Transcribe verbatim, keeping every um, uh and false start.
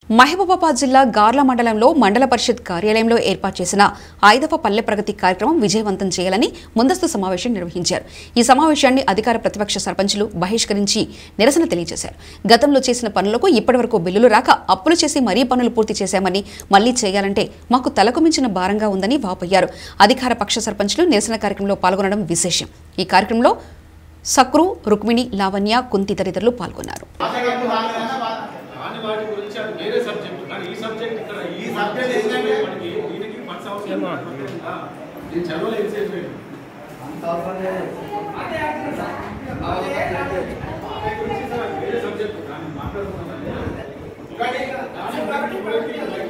మహబూబాబాద్ జిల్లా గార్ల మండలంలో మండల పరిషత్ కార్యాలయంలో ఏర్పాటు చేసిన ఐదవ పల్లె ప్రగతి కార్యక్రమం విజయవంతం చేయాలని ముందస్తు సమావేశం నిర్వహించారు. ఈ సమావేశాన్ని అధికార ప్రతిపక్ష సర్పంచులు బహిష్కరించి నిరసన తెలియజేశారు. గతంలో చేసిన పనులకు ఇప్పటివరకు బిల్లులు రాక అప్పులు చేసి మరీ పనులు పూర్తి చేశామని మళ్లీ చేయాలంటే మాకు తలకు మించిన భారంగా ఉందని వాపోయారు. అధికార పక్ష సర్పంచులు నిరసన కార్యక్రమంలో పాల్గొనడం విశేషం. ఈ కార్యక్రమంలో సక్రు, రుక్మిణి, లావణ్య, కుంతి తదితరులు పాల్గొన్నారు. వాటి గురించి అది వేరే సబ్జెక్ట్ కానీ ఈ సబ్జెక్ట్ ఇక్కడ ఈ సబ్జెక్ట్ ఏంటంటే మనకి దీనికి ఫండ్స్ అవసరం నేను చదవలేదు చేసేది వేరే సబ్జెక్ట్ కానీ మాట్లాడుతున్నాను